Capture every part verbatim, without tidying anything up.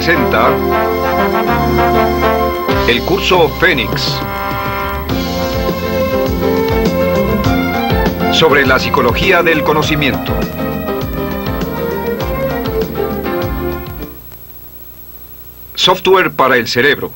presenta el curso Fénix sobre la psicología del conocimiento. Software para el cerebro.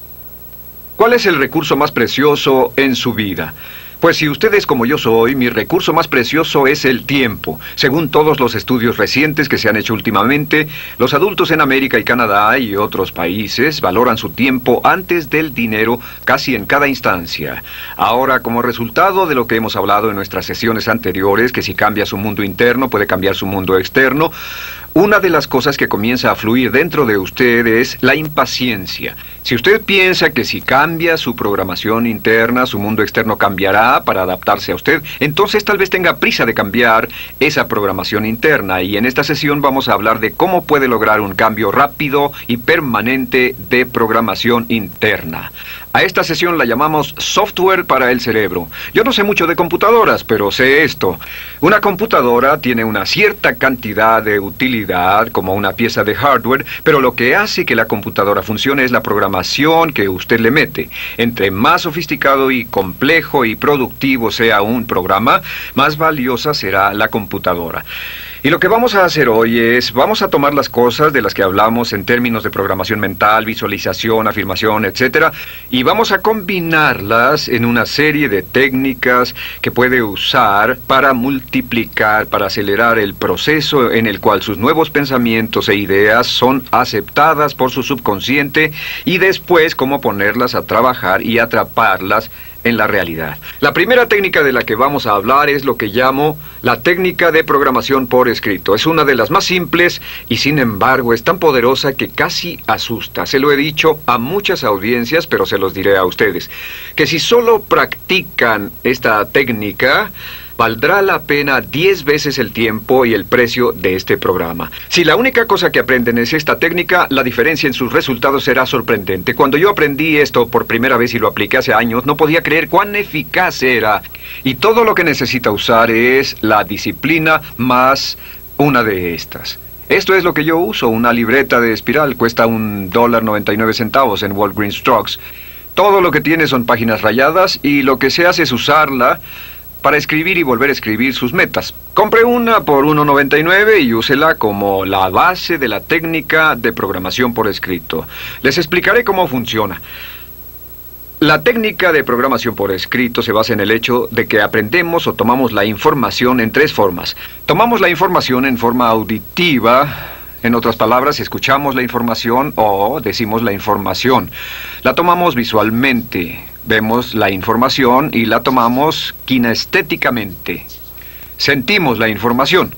¿Cuál es el recurso más precioso en su vida? Pues si usted es como yo soy, mi recurso más precioso es el tiempo. Según todos los estudios recientes que se han hecho últimamente, los adultos en América y Canadá y otros países valoran su tiempo antes del dinero casi en cada instancia. Ahora, como resultado de lo que hemos hablado en nuestras sesiones anteriores, que si cambia su mundo interno puede cambiar su mundo externo, una de las cosas que comienza a fluir dentro de usted es la impaciencia. Si usted piensa que si cambia su programación interna, su mundo externo cambiará para adaptarse a usted, entonces tal vez tenga prisa de cambiar esa programación interna. Y en esta sesión vamos a hablar de cómo puede lograr un cambio rápido y permanente de programación interna. A esta sesión la llamamos software para el cerebro. Yo no sé mucho de computadoras, pero sé esto. Una computadora tiene una cierta cantidad de utilidad como una pieza de hardware, pero lo que hace que la computadora funcione es la programación que usted le mete. Entre más sofisticado y complejo y productivo sea un programa, más valiosa será la computadora. Y lo que vamos a hacer hoy es, vamos a tomar las cosas de las que hablamos en términos de programación mental, visualización, afirmación, etcétera, y vamos a combinarlas en una serie de técnicas que puede usar para multiplicar, para acelerar el proceso en el cual sus nuevos pensamientos e ideas son aceptadas por su subconsciente y después cómo ponerlas a trabajar y atraparlas en la realidad. La primera técnica de la que vamos a hablar es lo que llamo la técnica de programación por escrito. Es una de las más simples y sin embargo es tan poderosa que casi asusta. Se lo he dicho a muchas audiencias, pero se los diré a ustedes, que si solo practican esta técnica, valdrá la pena diez veces el tiempo y el precio de este programa. Si la única cosa que aprenden es esta técnica, la diferencia en sus resultados será sorprendente. Cuando yo aprendí esto por primera vez y lo apliqué hace años, no podía creer cuán eficaz era. Y todo lo que necesita usar es la disciplina más una de estas. Esto es lo que yo uso, una libreta de espiral, cuesta un dólar noventa y nueve centavos en Walgreens Trucks. Todo lo que tiene son páginas rayadas y lo que se hace es usarla para escribir y volver a escribir sus metas. Compre una por uno noventa y nueve y úsela como la base de la técnica de programación por escrito. Les explicaré cómo funciona. La técnica de programación por escrito se basa en el hecho de que aprendemos o tomamos la información en tres formas. Tomamos la información en forma auditiva. En otras palabras, escuchamos la información o decimos la información. La tomamos visualmente, vemos la información y la tomamos kinestéticamente. Sentimos la información.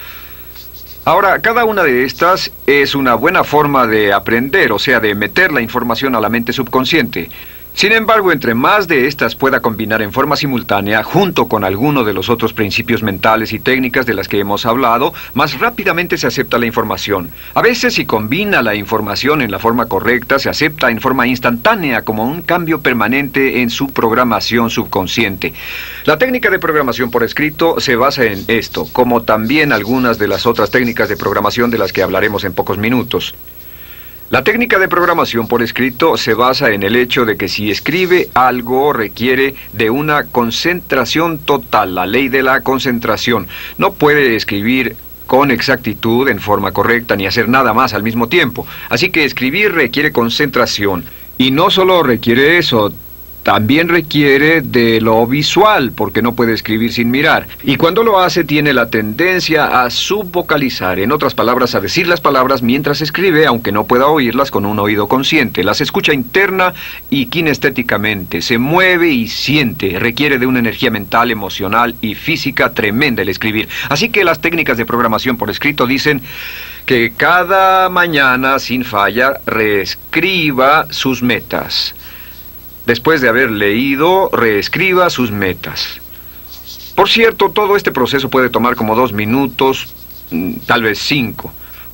Ahora, cada una de estas es una buena forma de aprender, o sea, de meter la información a la mente subconsciente. Sin embargo, entre más de estas pueda combinar en forma simultánea, junto con alguno de los otros principios mentales y técnicas de las que hemos hablado, más rápidamente se acepta la información. A veces, si combina la información en la forma correcta, se acepta en forma instantánea como un cambio permanente en su programación subconsciente. La técnica de programación por escrito se basa en esto, como también algunas de las otras técnicas de programación de las que hablaremos en pocos minutos. La técnica de programación por escrito se basa en el hecho de que si escribe algo requiere de una concentración total, la ley de la concentración. No puede escribir con exactitud, en forma correcta, ni hacer nada más al mismo tiempo. Así que escribir requiere concentración. Y no solo requiere eso, también requiere de lo visual, porque no puede escribir sin mirar. Y cuando lo hace, tiene la tendencia a subvocalizar, en otras palabras, a decir las palabras mientras escribe, aunque no pueda oírlas con un oído consciente. Las escucha interna y kinestéticamente, se mueve y siente. Requiere de una energía mental, emocional y física tremenda el escribir. Así que las técnicas de programación por escrito dicen que cada mañana, sin falla, reescriba sus metas. Después de haber leído, reescriba sus metas. Por cierto, todo este proceso puede tomar como dos minutos, tal vez cinco.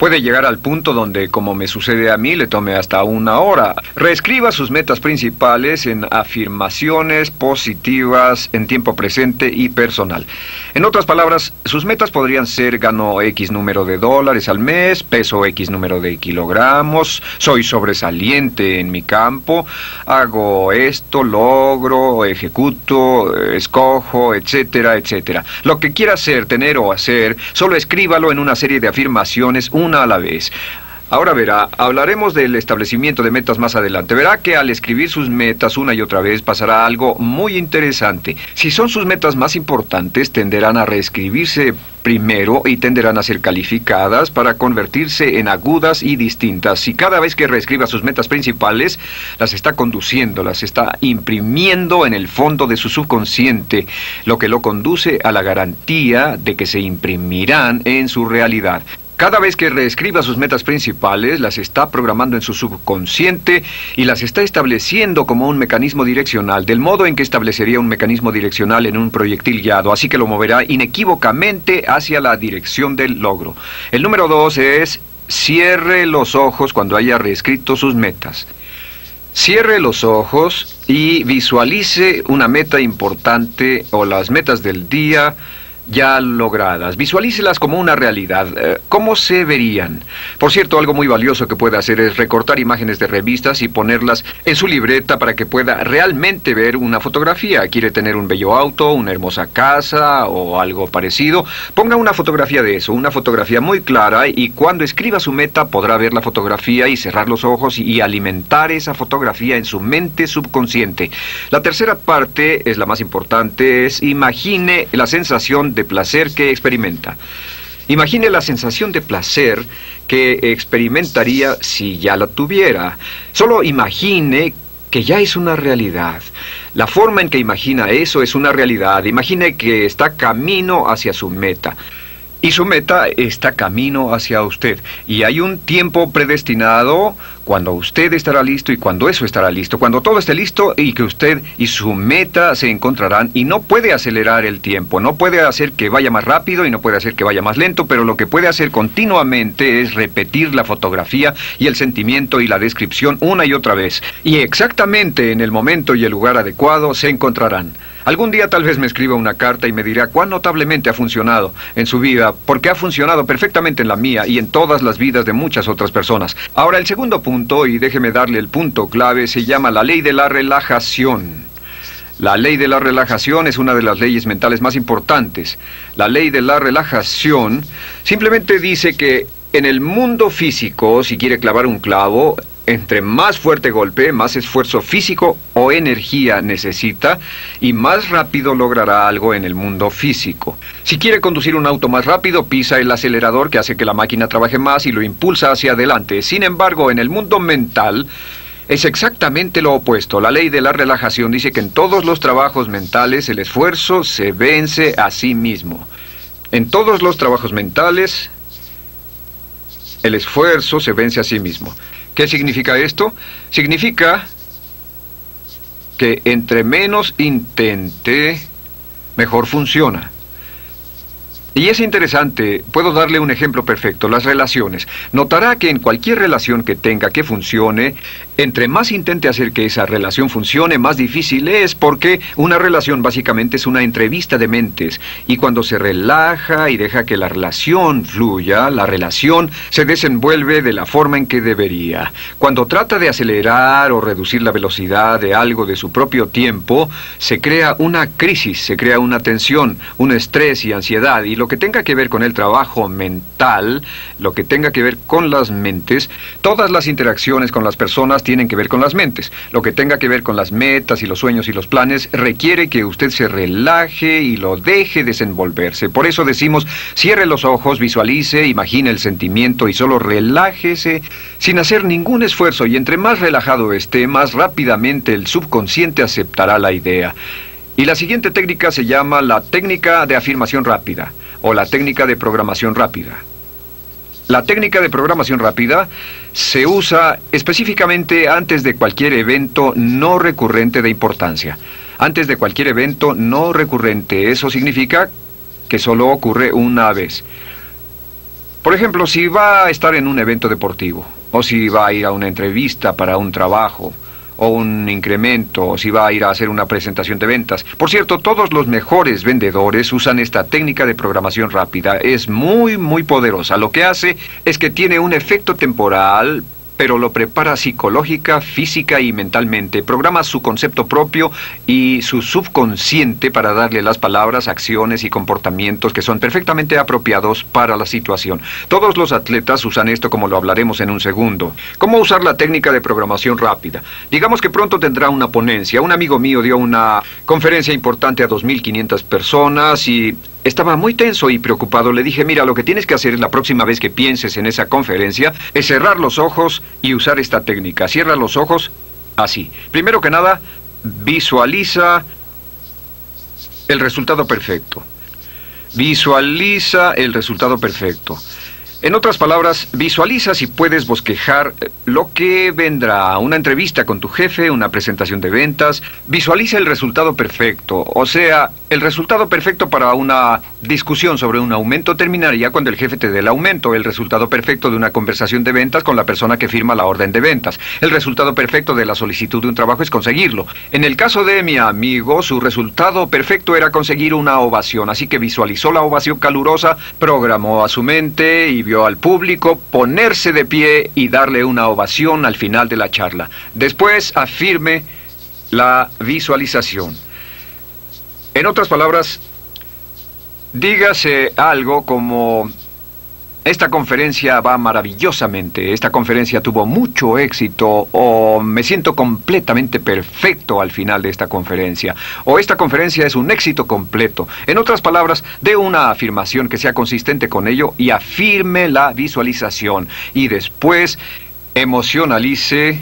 Puede llegar al punto donde, como me sucede a mí, le tome hasta una hora. Reescriba sus metas principales en afirmaciones positivas en tiempo presente y personal. En otras palabras, sus metas podrían ser: gano X número de dólares al mes, peso X número de kilogramos, soy sobresaliente en mi campo, hago esto, logro, ejecuto, escojo, etcétera, etcétera. Lo que quiera hacer, tener o hacer, solo escríbalo en una serie de afirmaciones, una a la vez. Ahora verá, hablaremos del establecimiento de metas más adelante. Verá que al escribir sus metas una y otra vez pasará algo muy interesante. Si son sus metas más importantes, tenderán a reescribirse primero y tenderán a ser calificadas para convertirse en agudas y distintas. Si cada vez que reescriba sus metas principales, las está conduciendo, las está imprimiendo en el fondo de su subconsciente, lo que lo conduce a la garantía de que se imprimirán en su realidad. Cada vez que reescriba sus metas principales, las está programando en su subconsciente y las está estableciendo como un mecanismo direccional, del modo en que establecería un mecanismo direccional en un proyectil guiado, así que lo moverá inequívocamente hacia la dirección del logro. El número dos es: cierre los ojos cuando haya reescrito sus metas. Cierre los ojos y visualice una meta importante o las metas del día ya logradas. Visualícelas como una realidad. Eh, ¿Cómo se verían? Por cierto, algo muy valioso que puede hacer es recortar imágenes de revistas y ponerlas en su libreta para que pueda realmente ver una fotografía. ¿Quiere tener un bello auto, una hermosa casa o algo parecido? Ponga una fotografía de eso, una fotografía muy clara, y cuando escriba su meta podrá ver la fotografía y cerrar los ojos y alimentar esa fotografía en su mente subconsciente. La tercera parte es la más importante, es: imagine la sensación de placer que experimenta. Imagine la sensación de placer que experimentaría si ya la tuviera. Solo imagine que ya es una realidad. La forma en que imagina eso es una realidad. Imagine que está camino hacia su meta. Y su meta está camino hacia usted. Y hay un tiempo predestinado cuando usted estará listo y cuando eso estará listo. Cuando todo esté listo y que usted y su meta se encontrarán. Y no puede acelerar el tiempo. No puede hacer que vaya más rápido y no puede hacer que vaya más lento. Pero lo que puede hacer continuamente es repetir la fotografía y el sentimiento y la descripción una y otra vez. Y exactamente en el momento y el lugar adecuado se encontrarán. Algún día tal vez me escriba una carta y me dirá cuán notablemente ha funcionado en su vida, porque ha funcionado perfectamente en la mía y en todas las vidas de muchas otras personas. Ahora, el segundo punto, y déjeme darle el punto clave, se llama la ley de la relajación. La ley de la relajación es una de las leyes mentales más importantes. La ley de la relajación simplemente dice que en el mundo físico, si quiere clavar un clavo, entre más fuerte golpe, más esfuerzo físico o energía necesita y más rápido logrará algo en el mundo físico. Si quiere conducir un auto más rápido, pisa el acelerador que hace que la máquina trabaje más y lo impulsa hacia adelante. Sin embargo, en el mundo mental es exactamente lo opuesto. La ley de la relajación dice que en todos los trabajos mentales el esfuerzo se vence a sí mismo. En todos los trabajos mentales el esfuerzo se vence a sí mismo. ¿Qué significa esto? Significa que entre menos intente, mejor funciona. Y es interesante, puedo darle un ejemplo perfecto: las relaciones. Notará que en cualquier relación que tenga que funcione, entre más intente hacer que esa relación funcione, más difícil es, porque una relación básicamente es una entrevista de mentes. Y cuando se relaja y deja que la relación fluya, la relación se desenvuelve de la forma en que debería. Cuando trata de acelerar o reducir la velocidad de algo de su propio tiempo, se crea una crisis, se crea una tensión, un estrés y ansiedad. Y lo que tenga que ver con el trabajo mental, lo que tenga que ver con las mentes, todas las interacciones con las personas tienen que ver con las mentes. Lo que tenga que ver con las metas y los sueños y los planes requiere que usted se relaje y lo deje desenvolverse. Por eso decimos: cierre los ojos, visualice, imagine el sentimiento y solo relájese sin hacer ningún esfuerzo. Y entre más relajado esté, más rápidamente el subconsciente aceptará la idea. Y la siguiente técnica se llama la técnica de afirmación rápida o la técnica de programación rápida. La técnica de programación rápida se usa específicamente antes de cualquier evento no recurrente de importancia. Antes de cualquier evento no recurrente, eso significa que solo ocurre una vez. Por ejemplo, si va a estar en un evento deportivo, o si va a ir a una entrevista para un trabajo, o un incremento, o si va a ir a hacer una presentación de ventas. Por cierto, todos los mejores vendedores usan esta técnica de programación rápida. Es muy, muy poderosa. Lo que hace es que tiene un efecto temporal, pero lo prepara psicológica, física y mentalmente. Programa su concepto propio y su subconsciente para darle las palabras, acciones y comportamientos que son perfectamente apropiados para la situación. Todos los atletas usan esto, como lo hablaremos en un segundo. ¿Cómo usar la técnica de programación rápida? Digamos que pronto tendrá una ponencia. Un amigo mío dio una conferencia importante a dos mil quinientas personas y estaba muy tenso y preocupado. Le dije, mira, lo que tienes que hacer la próxima vez que pienses en esa conferencia es cerrar los ojos y usar esta técnica. Cierra los ojos así. Primero que nada, visualiza el resultado perfecto. Visualiza el resultado perfecto. En otras palabras, visualiza si puedes bosquejar lo que vendrá, una entrevista con tu jefe, una presentación de ventas. Visualiza el resultado perfecto, o sea, el resultado perfecto para una discusión sobre un aumento terminaría cuando el jefe te dé el aumento. El resultado perfecto de una conversación de ventas con la persona que firma la orden de ventas. El resultado perfecto de la solicitud de un trabajo es conseguirlo. En el caso de mi amigo, su resultado perfecto era conseguir una ovación, así que visualizó la ovación calurosa, programó a su mente y vio al público ponerse de pie y darle una ovación al final de la charla. Después afirme la visualización. En otras palabras, dígase algo como: esta conferencia va maravillosamente, esta conferencia tuvo mucho éxito, o me siento completamente perfecto al final de esta conferencia, o esta conferencia es un éxito completo. En otras palabras, dé una afirmación que sea consistente con ello y afirme la visualización. Y después emocionalice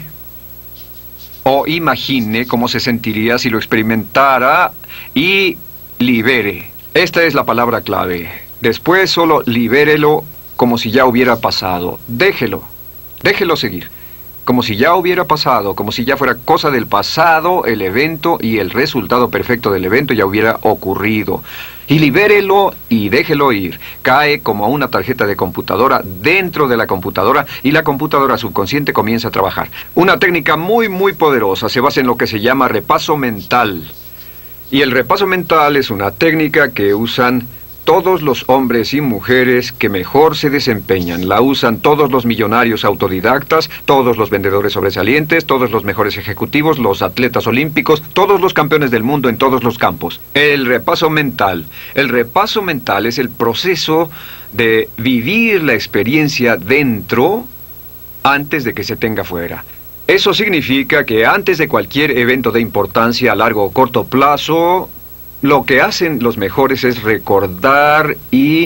o imagine cómo se sentiría si lo experimentara y libere. Esta es la palabra clave. Después solo libérelo como si ya hubiera pasado. Déjelo, déjelo seguir. Como si ya hubiera pasado, como si ya fuera cosa del pasado, el evento y el resultado perfecto del evento ya hubiera ocurrido. Y libérelo y déjelo ir. Cae como una tarjeta de computadora dentro de la computadora y la computadora subconsciente comienza a trabajar. Una técnica muy, muy poderosa se basa en lo que se llama repaso mental. Y el repaso mental es una técnica que usan todos los hombres y mujeres que mejor se desempeñan. La usan todos los millonarios autodidactas, todos los vendedores sobresalientes, todos los mejores ejecutivos, los atletas olímpicos, todos los campeones del mundo en todos los campos. El repaso mental. El repaso mental es el proceso de vivir la experiencia dentro antes de que se tenga fuera. Eso significa que antes de cualquier evento de importancia a largo o corto plazo, lo que hacen los mejores es recordar y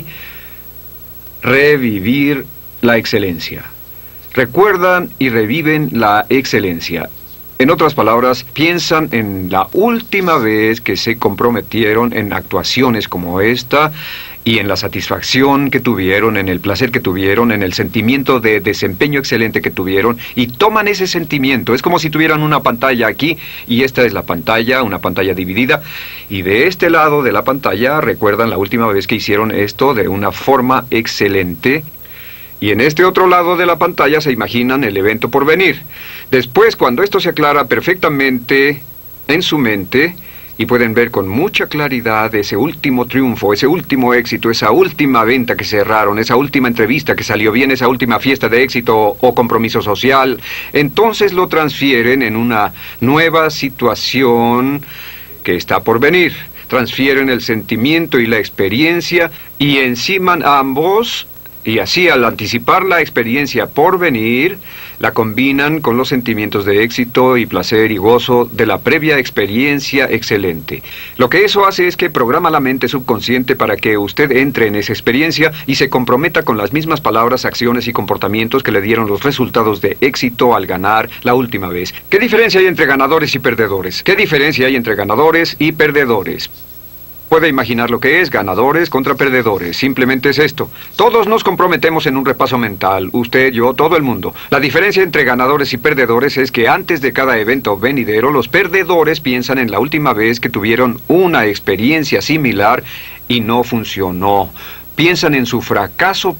revivir la excelencia. Recuerdan y reviven la excelencia. En otras palabras, piensan en la última vez que se comprometieron en actuaciones como esta y en la satisfacción que tuvieron, en el placer que tuvieron, en el sentimiento de desempeño excelente que tuvieron, y toman ese sentimiento. Es como si tuvieran una pantalla aquí, y esta es la pantalla, una pantalla dividida, y de este lado de la pantalla recuerdan la última vez que hicieron esto de una forma excelente, y en este otro lado de la pantalla se imaginan el evento por venir. Después, cuando esto se aclara perfectamente en su mente, y pueden ver con mucha claridad ese último triunfo, ese último éxito, esa última venta que cerraron, esa última entrevista que salió bien, esa última fiesta de éxito o compromiso social, entonces lo transfieren en una nueva situación que está por venir. Transfieren el sentimiento y la experiencia y enciman ambos. Y así, al anticipar la experiencia por venir, la combinan con los sentimientos de éxito y placer y gozo de la previa experiencia excelente. Lo que eso hace es que programa la mente subconsciente para que usted entre en esa experiencia y se comprometa con las mismas palabras, acciones y comportamientos que le dieron los resultados de éxito al ganar la última vez. ¿Qué diferencia hay entre ganadores y perdedores? ¿Qué diferencia hay entre ganadores y perdedores? Puede imaginar lo que es ganadores contra perdedores. Simplemente es esto. Todos nos comprometemos en un repaso mental. Usted, yo, todo el mundo. La diferencia entre ganadores y perdedores es que antes de cada evento venidero, los perdedores piensan en la última vez que tuvieron una experiencia similar y no funcionó. Piensan en su fracaso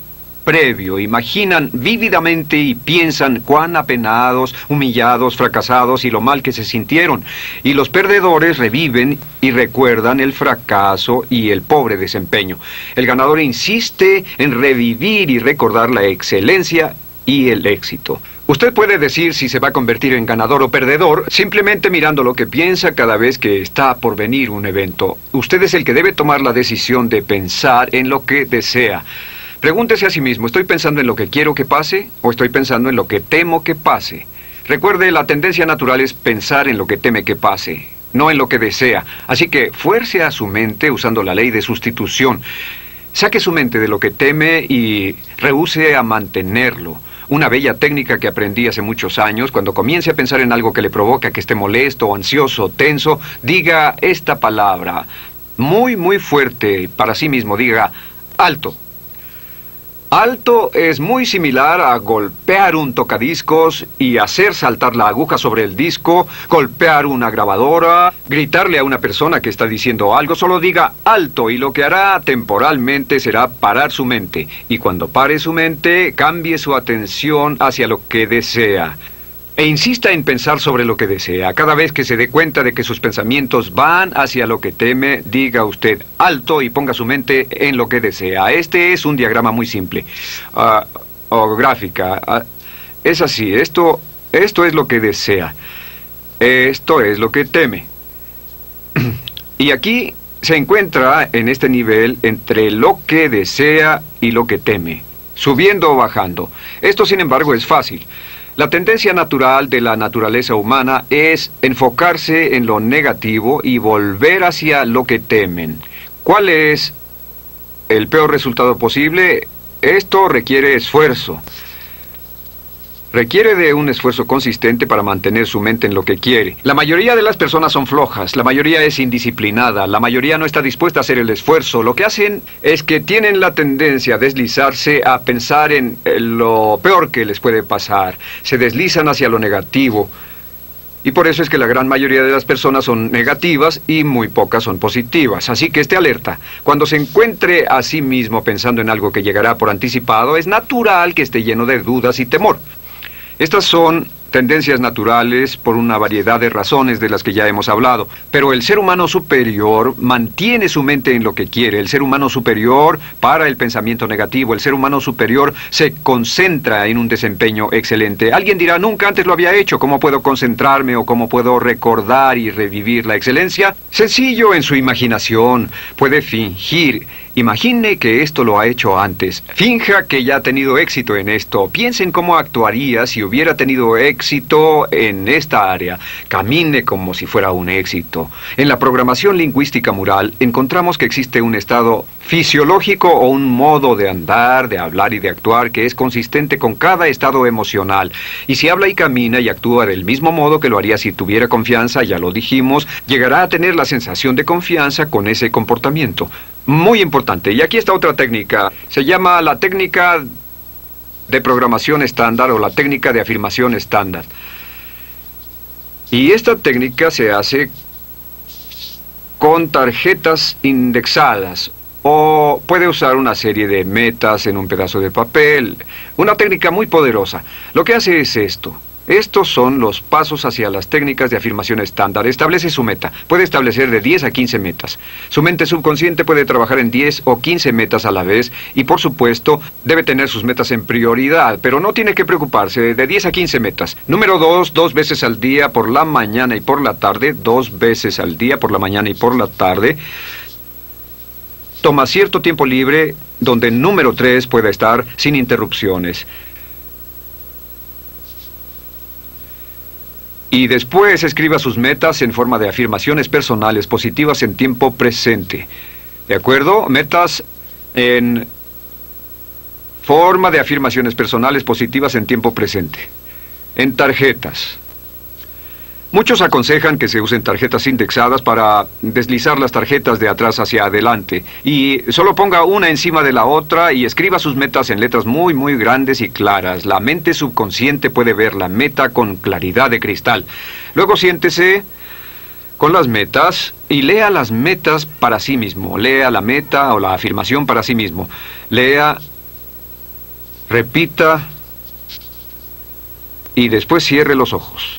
previo, imaginan vívidamente y piensan cuán apenados, humillados, fracasados y lo mal que se sintieron. Y los perdedores reviven y recuerdan el fracaso y el pobre desempeño. El ganador insiste en revivir y recordar la excelencia y el éxito. Usted puede decir si se va a convertir en ganador o perdedor simplemente mirando lo que piensa cada vez que está por venir un evento. Usted es el que debe tomar la decisión de pensar en lo que desea. Pregúntese a sí mismo, ¿estoy pensando en lo que quiero que pase o estoy pensando en lo que temo que pase? Recuerde, la tendencia natural es pensar en lo que teme que pase, no en lo que desea. Así que fuerce a su mente usando la ley de sustitución. Saque su mente de lo que teme y rehúse a mantenerlo. Una bella técnica que aprendí hace muchos años: cuando comience a pensar en algo que le provoca que esté molesto, ansioso, tenso, diga esta palabra muy, muy fuerte para sí mismo. Diga, alto. Alto es muy similar a golpear un tocadiscos y hacer saltar la aguja sobre el disco, golpear una grabadora, gritarle a una persona que está diciendo algo. Solo diga alto y lo que hará temporalmente será parar su mente. Y cuando pare su mente, cambie su atención hacia lo que desea. E insista en pensar sobre lo que desea. Cada vez que se dé cuenta de que sus pensamientos van hacia lo que teme, diga usted alto y ponga su mente en lo que desea. Este es un diagrama muy simple. Uh, o gráfica. Uh, es así. Esto, esto es lo que desea. Esto es lo que teme. Y aquí se encuentra en este nivel entre lo que desea y lo que teme, subiendo o bajando. Esto, sin embargo, es fácil. La tendencia natural de la naturaleza humana es enfocarse en lo negativo y volver hacia lo que temen. ¿Cuál es el peor resultado posible? Esto requiere esfuerzo. Requiere de un esfuerzo consistente para mantener su mente en lo que quiere. La mayoría de las personas son flojas, la mayoría es indisciplinada, la mayoría no está dispuesta a hacer el esfuerzo. Lo que hacen es que tienen la tendencia a deslizarse a pensar en lo peor que les puede pasar. Se deslizan hacia lo negativo. Y por eso es que la gran mayoría de las personas son negativas y muy pocas son positivas. Así que esté alerta. Cuando se encuentre a sí mismo pensando en algo que llegará por anticipado, es natural que esté lleno de dudas y temor. Estas son tendencias naturales por una variedad de razones de las que ya hemos hablado. Pero el ser humano superior mantiene su mente en lo que quiere. El ser humano superior para el pensamiento negativo. El ser humano superior se concentra en un desempeño excelente. Alguien dirá, nunca antes lo había hecho. ¿Cómo puedo concentrarme o cómo puedo recordar y revivir la excelencia? Sencillo, en su imaginación. Puede fingir. Imagine que esto lo ha hecho antes. Finja que ya ha tenido éxito en esto. Piense en cómo actuaría si hubiera tenido éxito en esta área. Camine como si fuera un éxito. En la programación lingüística mural encontramos que existe un estado fisiológico o un modo de andar, de hablar y de actuar que es consistente con cada estado emocional. Y si habla y camina y actúa del mismo modo que lo haría si tuviera confianza, ya lo dijimos, llegará a tener la sensación de confianza con ese comportamiento. Muy importante. Y aquí está otra técnica. Se llama la técnica de programación estándar o la técnica de afirmación estándar. Y esta técnica se hace con tarjetas indexadas o puede usar una serie de metas en un pedazo de papel. Una técnica muy poderosa. Lo que hace es esto. Estos son los pasos hacia las técnicas de afirmación estándar. Establece su meta. Puede establecer de diez a quince metas. Su mente subconsciente puede trabajar en diez o quince metas a la vez y, por supuesto, debe tener sus metas en prioridad, pero no tiene que preocuparse. De diez a quince metas. Número dos, dos veces al día por la mañana y por la tarde. Dos veces al día por la mañana y por la tarde. Toma cierto tiempo libre donde el número tres pueda estar sin interrupciones. Y después escriba sus metas en forma de afirmaciones personales positivas en tiempo presente. ¿De acuerdo? Metas en forma de afirmaciones personales positivas en tiempo presente. En tarjetas. Muchos aconsejan que se usen tarjetas indexadas para deslizar las tarjetas de atrás hacia adelante. Y solo ponga una encima de la otra y escriba sus metas en letras muy, muy grandes y claras. La mente subconsciente puede ver la meta con claridad de cristal. Luego siéntese con las metas y lea las metas para sí mismo. Lea la meta o la afirmación para sí mismo. Lea repita y después cierre los ojos.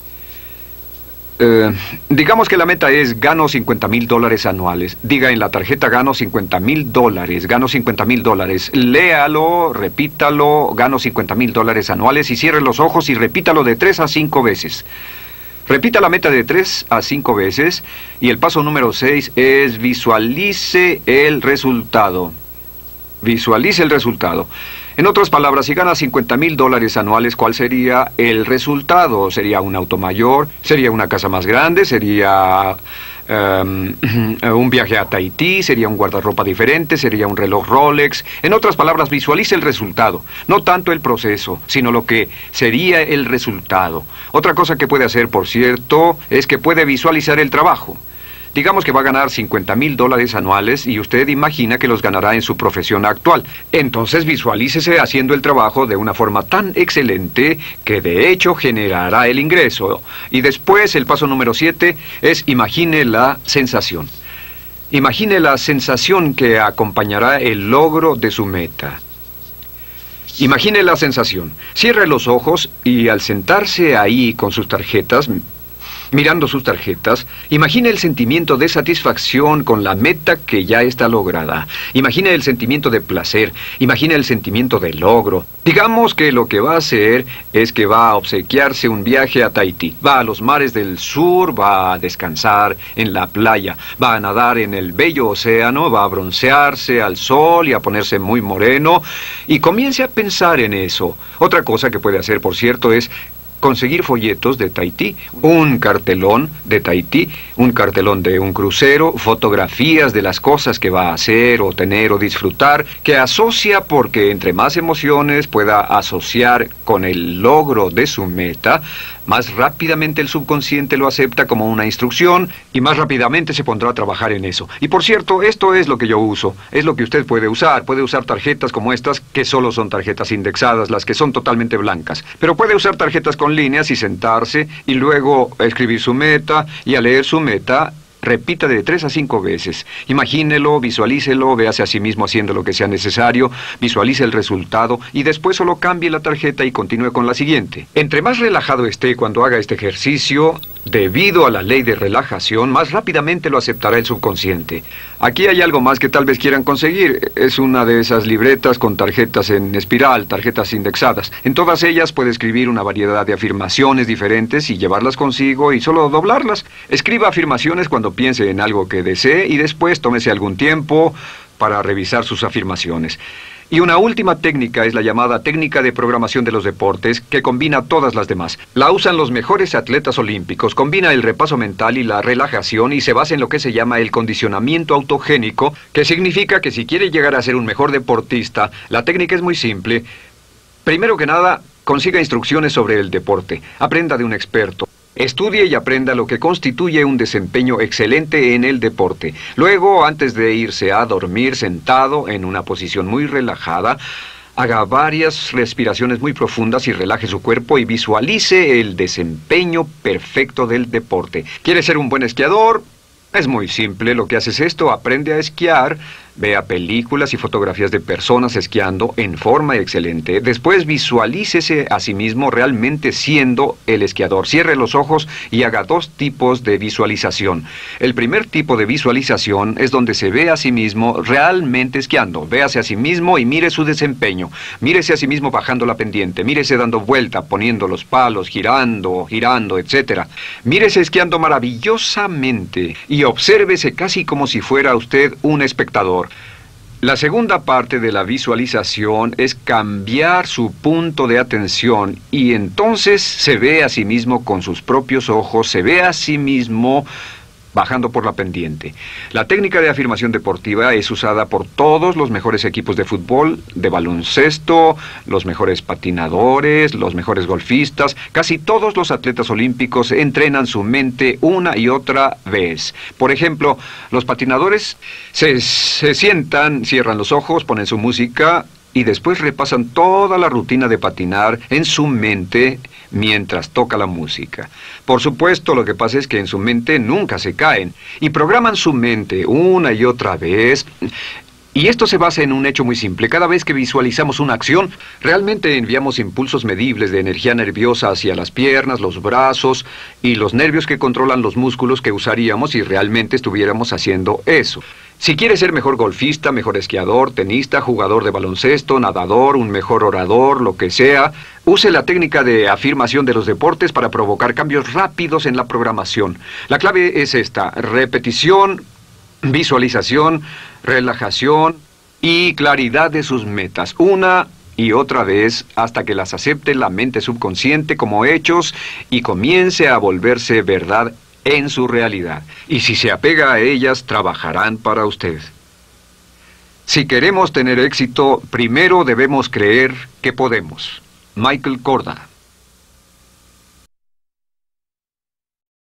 Eh, digamos que la meta es gano cincuenta mil dólares anuales. Diga en la tarjeta gano cincuenta mil dólares, gano cincuenta mil dólares. Léalo, repítalo, gano cincuenta mil dólares anuales y cierre los ojos y repítalo de tres a cinco veces. Repita la meta de tres a cinco veces y el paso número seis es visualice el resultado. Visualice el resultado. En otras palabras, si gana cincuenta mil dólares anuales, ¿cuál sería el resultado? ¿Sería un auto mayor? ¿Sería una casa más grande? ¿Sería um, un viaje a Tahití? ¿Sería un guardarropa diferente? ¿Sería un reloj Rolex? En otras palabras, visualice el resultado. No tanto el proceso, sino lo que sería el resultado. Otra cosa que puede hacer, por cierto, es que puede visualizar el trabajo. Digamos que va a ganar cincuenta mil dólares anuales y usted imagina que los ganará en su profesión actual. Entonces visualícese haciendo el trabajo de una forma tan excelente que de hecho generará el ingreso. Y después el paso número siete es imagine la sensación. Imagine la sensación que acompañará el logro de su meta. Imagine la sensación. Cierre los ojos y al sentarse ahí con sus tarjetas, mirando sus tarjetas, imagine el sentimiento de satisfacción con la meta que ya está lograda. Imagine el sentimiento de placer, imagine el sentimiento de logro. Digamos que lo que va a hacer es que va a obsequiarse un viaje a Tahití. Va a los mares del sur, va a descansar en la playa, va a nadar en el bello océano, va a broncearse al sol y a ponerse muy moreno. Y comience a pensar en eso. Otra cosa que puede hacer, por cierto, es conseguir folletos de Tahití, un cartelón de Tahití, un cartelón de un crucero, fotografías de las cosas que va a hacer o tener o disfrutar, que asocia porque entre más emociones pueda asociar con el logro de su meta, más rápidamente el subconsciente lo acepta como una instrucción y más rápidamente se pondrá a trabajar en eso. Y por cierto, esto es lo que yo uso, es lo que usted puede usar. Puede usar tarjetas como estas, que solo son tarjetas indexadas, las que son totalmente blancas. Pero puede usar tarjetas con líneas y sentarse y luego escribir su meta y al leer su meta, repita de tres a cinco veces. Imagínelo, visualícelo, véase a sí mismo haciendo lo que sea necesario, visualice el resultado y después solo cambie la tarjeta y continúe con la siguiente. Entre más relajado esté cuando haga este ejercicio, debido a la ley de relajación, más rápidamente lo aceptará el subconsciente. Aquí hay algo más que tal vez quieran conseguir. Es una de esas libretas con tarjetas en espiral, tarjetas indexadas. En todas ellas puede escribir una variedad de afirmaciones diferentes y llevarlas consigo y solo doblarlas. Escriba afirmaciones cuando piense en algo que desee y después tómese algún tiempo para revisar sus afirmaciones. Y una última técnica es la llamada técnica de programación de los deportes, que combina todas las demás. La usan los mejores atletas olímpicos, combina el repaso mental y la relajación y se basa en lo que se llama el condicionamiento autogénico, que significa que si quiere llegar a ser un mejor deportista, la técnica es muy simple. Primero que nada, consiga instrucciones sobre el deporte, aprenda de un experto. Estudie y aprenda lo que constituye un desempeño excelente en el deporte. Luego, antes de irse a dormir sentado en una posición muy relajada, haga varias respiraciones muy profundas y relaje su cuerpo y visualice el desempeño perfecto del deporte. ¿Quiere ser un buen esquiador? Es muy simple, lo que hace es esto, aprende a esquiar, vea películas y fotografías de personas esquiando en forma excelente. Después visualícese a sí mismo realmente siendo el esquiador. Cierre los ojos y haga dos tipos de visualización. El primer tipo de visualización es donde se ve a sí mismo realmente esquiando. Véase a sí mismo y mire su desempeño. Mírese a sí mismo bajando la pendiente. Mírese dando vuelta, poniendo los palos, girando, girando, etcétera. Mírese esquiando maravillosamente y obsérvese casi como si fuera usted un espectador. La segunda parte de la visualización es cambiar su punto de atención y entonces se ve a sí mismo con sus propios ojos, se ve a sí mismo bajando por la pendiente. La técnica de afirmación deportiva es usada por todos los mejores equipos de fútbol, de baloncesto, los mejores patinadores, los mejores golfistas. Casi todos los atletas olímpicos entrenan su mente una y otra vez. Por ejemplo, los patinadores se, se sientan, cierran los ojos, ponen su música y después repasan toda la rutina de patinar en su mente mientras toca la música. Por supuesto, lo que pasa es que en su mente nunca se caen y programan su mente una y otra vez Y esto se basa en un hecho muy simple. Cada vez que visualizamos una acción, realmente enviamos impulsos medibles de energía nerviosa hacia las piernas, los brazos y los nervios que controlan los músculos que usaríamos si realmente estuviéramos haciendo eso. Si quiere ser mejor golfista, mejor esquiador, tenista, jugador de baloncesto, nadador, un mejor orador, lo que sea, use la técnica de afirmación de los deportes para provocar cambios rápidos en la programación. La clave es esta: repetición, visualización, relajación y claridad de sus metas, una y otra vez hasta que las acepte la mente subconsciente como hechos y comience a volverse verdad en su realidad. Y si se apega a ellas, trabajarán para usted. Si queremos tener éxito, primero debemos creer que podemos. Michael Corda.